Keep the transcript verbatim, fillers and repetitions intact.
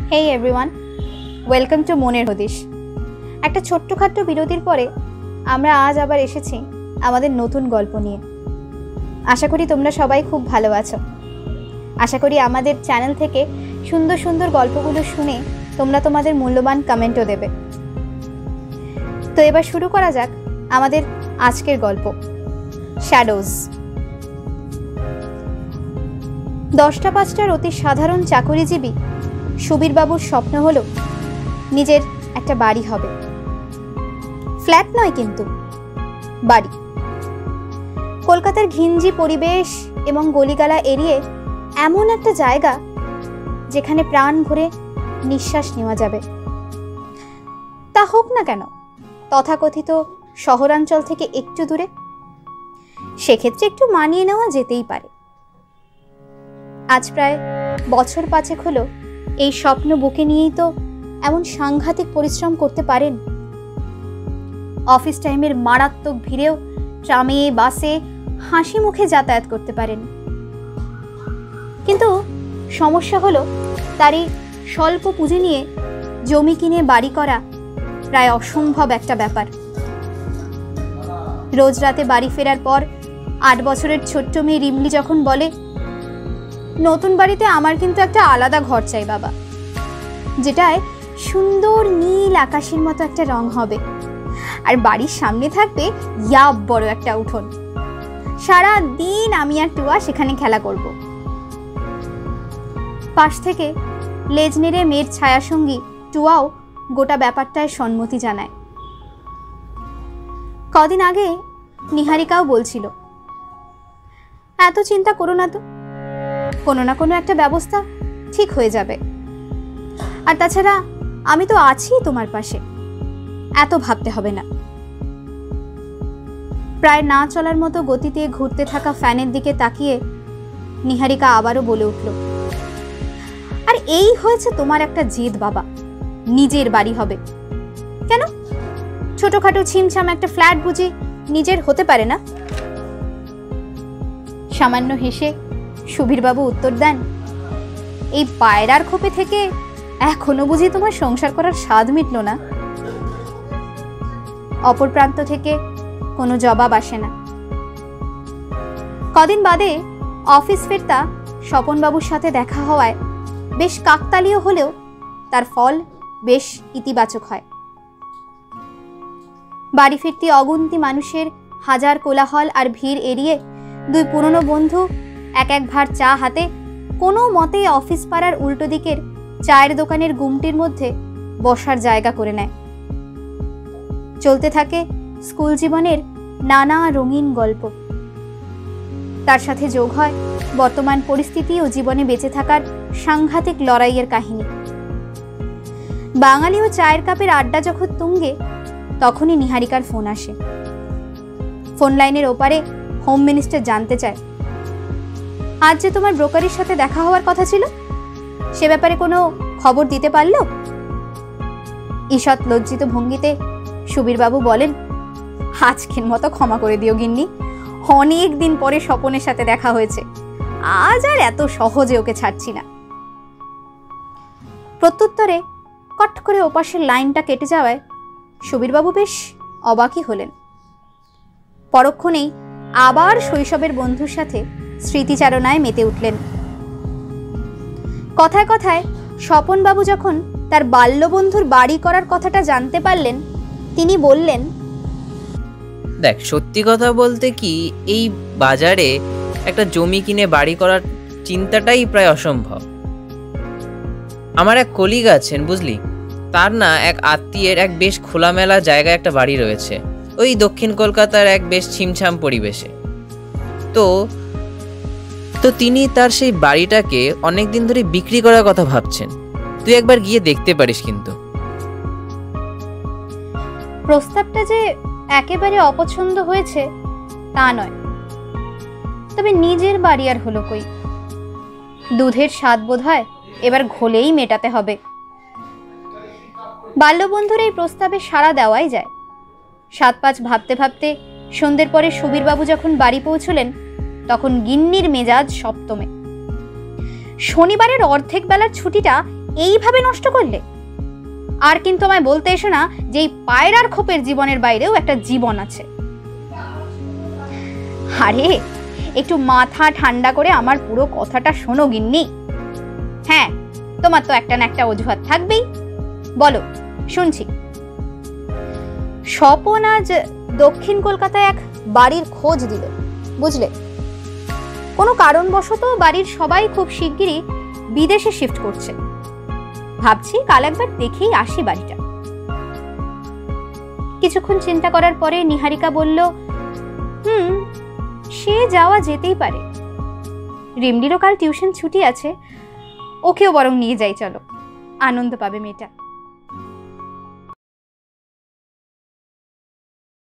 Hey everyone, welcome to মনের হদিশ। একটা ছোট্টখাট্ট বিরতির পরে আমরা আজ আবার এসেছি আমাদের নতুন গল্প নিয়ে। আশা করি তোমরা সবাই খুব ভালো আছো। আশা করি আমাদের চ্যানেল থেকে সুন্দর সুন্দর গল্পগুলো শুনে তোমরা তোমাদের মূল্যবান কমেন্টও দেবে। তো এবার শুরু করা যাক আমাদের আজকের গল্প, শ্যাডোজ। দশটা পাঁচটার অতি সাধারণ চাকরিজীবী সুবীরবাবুর স্বপ্ন হলো নিজের একটা বাড়ি হবে। ফ্ল্যাট নয়, কিন্তু বাড়ি। কলকাতার ঘিঞ্জি পরিবেশ এবং গলিগালা এড়িয়ে এমন একটা জায়গা যেখানে প্রাণ ভরে নিঃশ্বাস নেওয়া যাবে। তা হোক না কেন তথাকথিত শহরাঞ্চল থেকে একটু দূরে, সেক্ষেত্রে একটু মানিয়ে নেওয়া যেতেই পারে। আজ প্রায় বছর পাঁচেক হলো এই স্বপ্ন বুকে নিয়েই তো এমন সাংঘাতিক পরিশ্রম করতে পারেন। অফিস টাইমের মারাত্মক ভিড়েও ট্রামে বাসে হাসি মুখে যাতায়াত করতে পারেন। কিন্তু সমস্যা হলো তার এই স্বল্প পুঁজি নিয়ে জমি কিনে বাড়ি করা প্রায় অসম্ভব একটা ব্যাপার। রোজ রাতে বাড়ি ফেরার পর আট বছরের ছোট্ট মেয়ে রিমলি যখন বলে, নতুন বাড়িতে আমার কিন্তু একটা আলাদা ঘর চাই বাবা, যেটায় সুন্দর নীল আকাশের মতো একটা রং হবে, আর বাড়ির সামনে থাকবে ইয়াব বড় একটা উঠোন। সারা দিন আমি আর টুয়া সেখানে খেলা করব। পাশ থেকে লেজ নেড়ে মেয়ের ছায়াসঙ্গী টুয়াও গোটা ব্যাপারটায় সম্মতি জানায়। কদিন আগে নিহারিকাও বলছিল, এত চিন্তা করো না তো, কোনো না কোনো একটা ব্যবস্থা ঠিক হয়ে যাবে। আর তাছাড়া আমি তো আছি তোমার পাশে, এত ভাবতে হবে না। প্রায় না চলার মতো গতিতে ঘুরতে থাকা ফ্যানের দিকে তাকিয়ে নিহারিকা আবারও বলে উঠল, আর এই হয়েছে তোমার একটা জেদ বাবা, নিজের বাড়ি হবে। কেন ছোটখাটো ছিমছাম একটা ফ্ল্যাট বুঝি নিজের হতে পারে না? সামান্য হেসে সুবীরবাবু উত্তর দেন, এই পায়রার খোপে থেকে এখনো বুঝি তোমার সংসার করার স্বাদ মিটল না? অপর প্রান্ত থেকে কোনো জবাব আসে না। কদিন বাদে অফিস ফেরতা স্বপনবাবুর সাথে দেখা হওয়ায় বেশ কাকতালীয় হলেও তার ফল বেশ ইতিবাচক হয়। বাড়ি ফিরতি অগুন্তি মানুষের হাজার কোলাহল আর ভিড় এড়িয়ে দুই পুরনো বন্ধু এক এক ভার চা হাতে কোনো মতে অফিস পাড়ার উল্টো দিকের চায়ের দোকানের গুমটির মধ্যে বসার জায়গা করে নেয়। চলতে থাকে স্কুল জীবনের নানা রঙিন গল্প। তার সাথে যোগ হয় বর্তমান পরিস্থিতি ও জীবনে বেঁচে থাকার সাংঘাতিক লড়াইয়ের কাহিনী। বাঙালি ও চায়ের কাপের আড্ডা যখন তুঙ্গে, তখনই নিহারিকার ফোন আসে। ফোন লাইনের ওপারে হোম মিনিস্টার জানতে চায়, আজ যে তোমার ব্রোকারের সাথে দেখা হওয়ার কথা ছিল, সে ব্যাপারে কোনো খবর দিতে পারল? ঈষৎ লজ্জিত ভঙ্গিতে সুবীরবাবু বলেন, আজকের মতো ক্ষমা করে দিও গিন্নি, অনেক দিন পরে স্বপনের সাথে দেখা হয়েছে, আজ আর এত সহজে ওকে ছাড়ছি না। প্রত্যুত্তরে কট করে ওপাশের লাইনটা কেটে যাওয়ায় সুবীরবাবু বেশ অবাকই হলেন। পরক্ষণেই আবার শৈশবের বন্ধুর সাথে স্মৃতিচারণায় মেতে উঠলেন। কথায় কথায় স্বপনবাবু যখন তার বাল্যবন্ধুর বাড়ি করার কথাটা জানতে পারলেন, তিনি বললেন, দেখ, সত্যি কথা বলতে কি, এই বাজারে একটা জমি কিনে বাড়ি করার চিন্তাটাই প্রায় অসম্ভব। আমার এক কলিগ আছেন বুঝলি, তার না এক আত্মীয়ের এক বেশ খোলামেলা জায়গায় একটা বাড়ি রয়েছে, ওই দক্ষিণ কলকাতার এক বেশ ছিমছাম পরিবেশে। তো তো তিনি তার সেই বাড়িটাকে অনেকদিন ধরে বিক্রি করার কথা ভাবছেন। তুই একবার গিয়ে দেখতে পারিস। কিন্তু প্রস্তাবটা যে একেবারে অপছন্দ হয়েছে তা নয়, তবে নিজের বাড়ি আর হলো কই? দুধের স্বাদ বোধ হয় এবার ঘোলেই মেটাতে হবে। বাল্যবন্ধুর এই প্রস্তাবে সাড়া দেওয়াই যায়। সাত পাঁচ ভাবতে ভাবতে সন্ধ্যের পরে সুবীরবাবু যখন বাড়ি পৌঁছলেন, তখন গিন্নির মেজাজ সপ্তমে। শনিবারের অর্ধেক বেলার ছুটিটা এইভাবে নষ্ট করলে? আর কিন্তু আমায় বলতে এসো না যে এই পায়রার খোপের জীবনের বাইরেও একটা জীবন আছে। আরে একটু মাথা ঠান্ডা করে আমার পুরো কথাটা শোনো গিন্নি। হ্যাঁ, তোমার তো একটা না একটা অজুহাত থাকবেই, বলো শুনছি। স্বপন আজ দক্ষিণ কলকাতায় এক বাড়ির খোঁজ দিল, বুঝলে। কোনো কারণবশত বাড়ির সবাই খুব শিগগিরই বিদেশে শিফট করছে। ভাবছি কাল একবার দেখেই আসি বাড়িটা। কিছুক্ষণ চিন্তা করার পরে নিহারিকা বলল, হুম, সে যাওয়া যেতেই পারে। রিমডিরও কাল টিউশন ছুটি আছে, ওকেও বরং নিয়ে যাই, চলো, আনন্দ পাবে মেয়েটা।